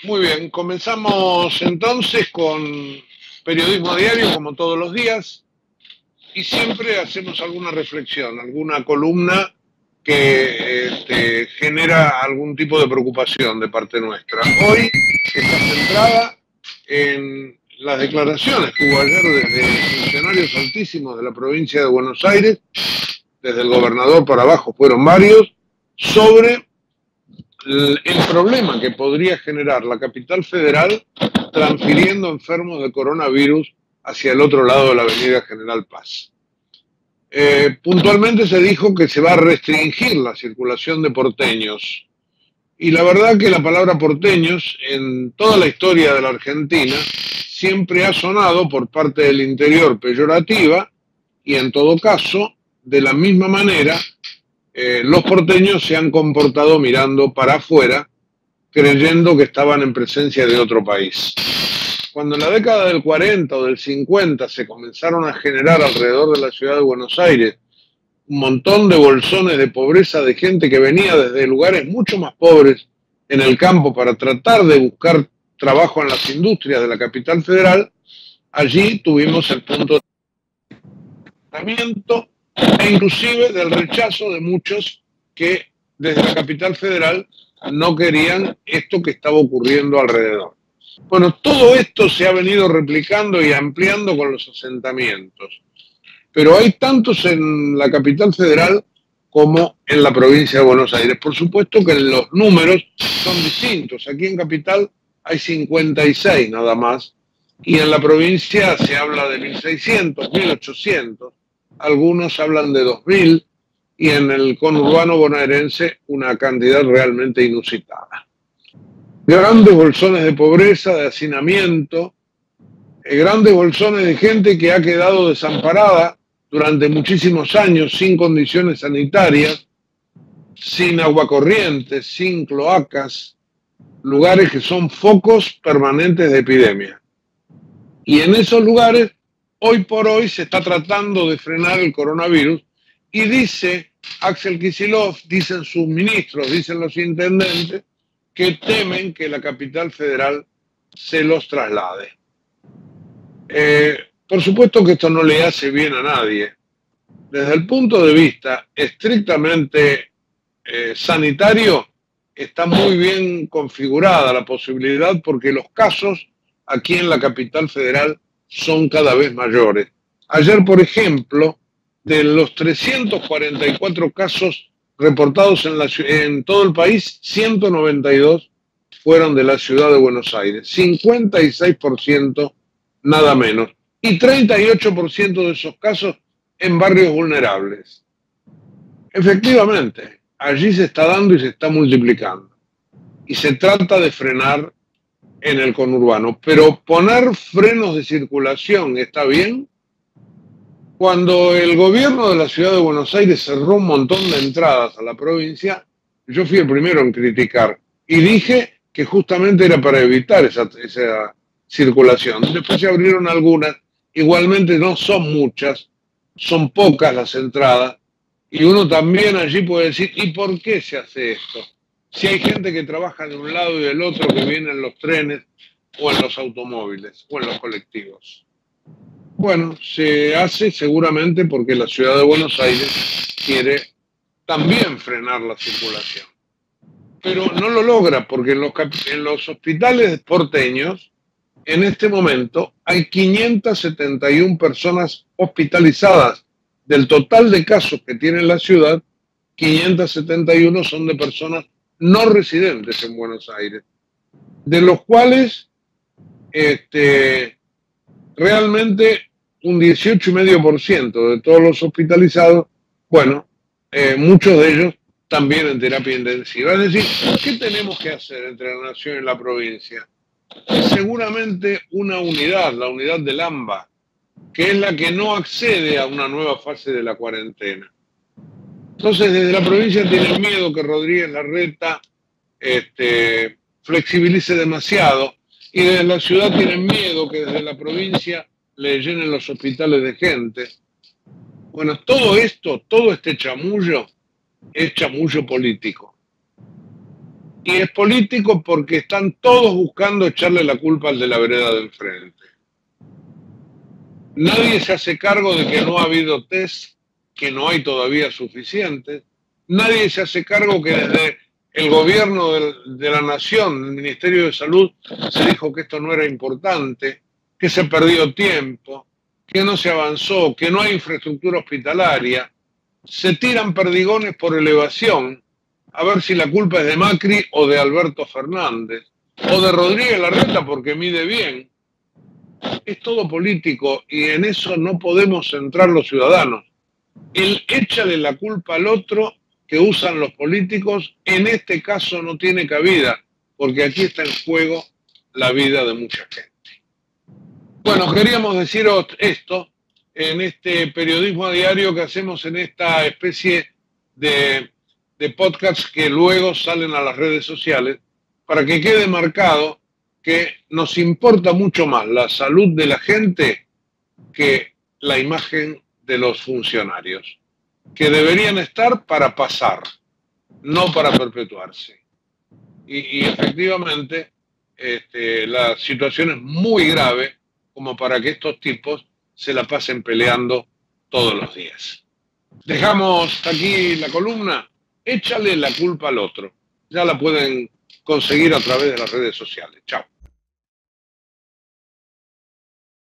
Muy bien, comenzamos entonces con periodismo diario como todos los días y siempre hacemos alguna reflexión, alguna columna que genera algún tipo de preocupación de parte nuestra. Hoy está centrada en las declaraciones que hubo ayer desde funcionarios altísimos de la provincia de Buenos Aires, desde el gobernador para abajo fueron varios, sobre el problema que podría generar la capital federal transfiriendo enfermos de coronavirus hacia el otro lado de la avenida General Paz. Puntualmente se dijo que se va a restringir la circulación de porteños. Y la verdad que la palabra porteños en toda la historia de la Argentina siempre ha sonado por parte del interior peyorativa y en todo caso, de la misma manera, los porteños se han comportado mirando para afuera, creyendo que estaban en presencia de otro país. Cuando en la década del 40 o del 50 se comenzaron a generar alrededor de la ciudad de Buenos Aires un montón de bolsones de pobreza de gente que venía desde lugares mucho más pobres en el campo para tratar de buscar trabajo en las industrias de la capital federal, allí tuvimos el punto de tratamiento e inclusive del rechazo de muchos que desde la capital federal no querían esto que estaba ocurriendo alrededor. Bueno, todo esto se ha venido replicando y ampliando con los asentamientos, pero hay tantos en la capital federal como en la provincia de Buenos Aires. Por supuesto que los números son distintos. Aquí en capital hay 56 nada más, y en la provincia se habla de 1.600, 1.800. Algunos hablan de 2.000 y en el conurbano bonaerense una cantidad realmente inusitada. Grandes bolsones de pobreza, de hacinamiento, grandes bolsones de gente que ha quedado desamparada durante muchísimos años sin condiciones sanitarias, sin agua corriente, sin cloacas, lugares que son focos permanentes de epidemia. Y en esos lugares, hoy por hoy, se está tratando de frenar el coronavirus y dice Axel Kicillof, dicen sus ministros, dicen los intendentes, que temen que la capital federal se los traslade. Por supuesto que esto no le hace bien a nadie. Desde el punto de vista estrictamente sanitario, está muy bien configurada la posibilidad porque los casos aquí en la capital federal son cada vez mayores. Ayer, por ejemplo, de los 344 casos reportados en todo el país, 192 fueron de la ciudad de Buenos Aires, 56% nada menos, y 38% de esos casos en barrios vulnerables. Efectivamente, allí se está dando y se está multiplicando. Y se trata de frenar en el conurbano. Pero poner frenos de circulación está bien. Cuando el gobierno de la ciudad de Buenos Aires cerró un montón de entradas a la provincia, yo fui el primero en criticar. Y dije que justamente era para evitar esa circulación. Después se abrieron algunas. Igualmente no son muchas, son pocas las entradas. Y uno también allí puede decir, ¿y por qué se hace esto? Si hay gente que trabaja de un lado y del otro, que viene en los trenes o en los automóviles o en los colectivos. Bueno, se hace seguramente porque la ciudad de Buenos Aires quiere también frenar la circulación. Pero no lo logra porque en los hospitales porteños, en este momento, hay 571 personas hospitalizadas. Del total de casos que tiene la ciudad, 571 son de personas no residentes en Buenos Aires, de los cuales realmente un 18,5% de todos los hospitalizados, bueno, muchos de ellos también en terapia intensiva. Es decir, ¿qué tenemos que hacer entre la nación y la provincia? Seguramente una unidad, la unidad del AMBA, que es la que no accede a una nueva fase de la cuarentena. Entonces, desde la provincia tienen miedo que Rodríguez Larreta flexibilice demasiado, y desde la ciudad tienen miedo que desde la provincia le llenen los hospitales de gente. Bueno, todo esto, todo este chamullo, es chamullo político. Y es político porque están todos buscando echarle la culpa al de la vereda del frente. Nadie se hace cargo de que no ha habido test, que no hay todavía suficientes. Nadie se hace cargo que desde el gobierno de la nación, el Ministerio de Salud, se dijo que esto no era importante, que se perdió tiempo, que no se avanzó, que no hay infraestructura hospitalaria. Se tiran perdigones por elevación, a ver si la culpa es de Macri o de Alberto Fernández, o de Rodríguez Larreta porque mide bien. Es todo político y en eso no podemos centrar los ciudadanos. El échale la culpa al otro que usan los políticos, en este caso no tiene cabida, porque aquí está en juego la vida de mucha gente. Bueno, queríamos deciros esto en este periodismo a diario que hacemos en esta especie de podcasts que luego salen a las redes sociales, para que quede marcado que nos importa mucho más la salud de la gente que la imagen de los funcionarios, que deberían estar para pasar, no para perpetuarse. Y efectivamente, la situación es muy grave como para que estos tipos se la pasen peleando todos los días. Dejamos aquí la columna, échale la culpa al otro. Ya la pueden conseguir a través de las redes sociales. Chao.